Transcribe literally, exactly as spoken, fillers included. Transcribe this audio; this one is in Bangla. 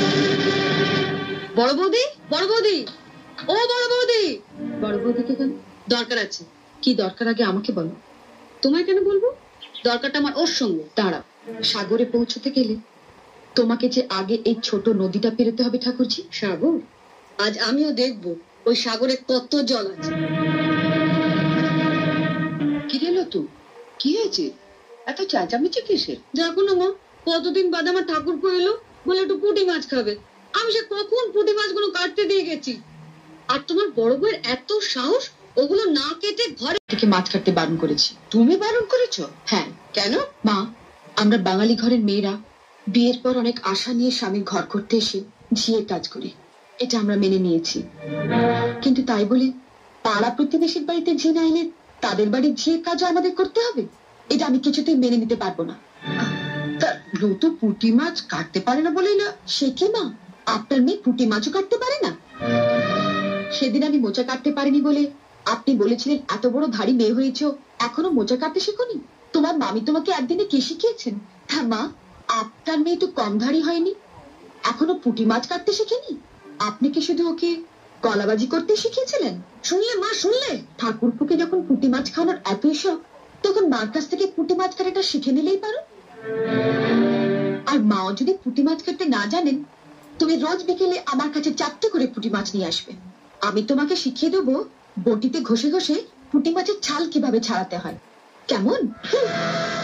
বড় বৌদি, বড় বৌদি, ও বড় বৌদি। বড় বৌদিকে কেন? দরকার আছে। কি দরকার আগে আমাকে বলো। তোমায় কেন বলবো? দরকারটা আমার ওর সঙ্গে। দাঁড়াও, সাগরে পৌঁছতে গেলে তোমাকে যে আগে এই ছোট নদীটা পেরোতে হবে ঠাকুরজি। সাগর? আজ আমিও দেখবো ওই সাগরে কত জল আছে। কি গেলো তো? কি হয়েছে? এত চেঁচামেচি কিসের? দেখো না মা, কতদিন বাদে আমার ঠাকুরপো এলো, বলে একটু পুঁটি মাছ খাবে। আমি সে কখন পুঁটি মাছগুলো কাটতে দিয়ে গেছি। আর তোমার বড় বউয়ের এত সাহস, ওগুলো না কেটে ঘরে থেকে মাছ কাটতে বারণ করেছি। তুমি বারণ করেছো? হ্যাঁ। কেন? মা, আমরা বাঙালি ঘরের মেয়েরা বিয়ের পর অনেক আশা নিয়ে স্বামীর ঘর করতে এসে ঝিয়ের কাজ করি, এটা আমরা মেনে নিয়েছি। কিন্তু তাই বলে পাড়া প্রতিবেশীর বাড়িতে ঝি না এলে তাদের বাড়ির ঝিয়ের কাজও আমাদের করতে হবে? এটা আমি কিছুতেই মেনে নিতে পারবো না। তা তো পুঁটি মাছ কাটতে পারে না বলেই না। সে কি মা, আপনার মেয়ে পুঁটি মাছও কাটতে পারে না? সেদিন আমি মোচা কাটতে পারিনি বলে আপনি বলেছিলেন এত বড় ধাড়ি মেয়ে হয়েছো, এখনো মোচা কাটতে শেখোনি? তোমার মামি তোমাকে একদিনে কে শিখিয়েছেন? হ্যাঁ মা, আপনার মেয়ে তো কম ধাড়ি হয়নি, এখনো পুঁটি মাছ কাটতে শেখেনি। আপনি কি শুধু ওকে গলাবাজি করতে শিখিয়েছিলেন? শুনলে মা, শুনলে? ঠাকুরপুকে যখন পুঁটি মাছ খাওয়ানোর এত শখ, তখন মার কাছ থেকে পুঁটি মাছ কাটাটা শিখে নিলেই পারো। আর মাও যদি পুঁটি মাছ কাটতে না জানেন, তুমি রোজ বিকেলে আমার কাছে চারটে করে পুঁটি মাছ নিয়ে আসবে। আমি তোমাকে শিখিয়ে দেবো বটিতে ঘষে ঘষে পুঁটি মাছের ছাল কিভাবে ছাড়াতে হয়। কেমন?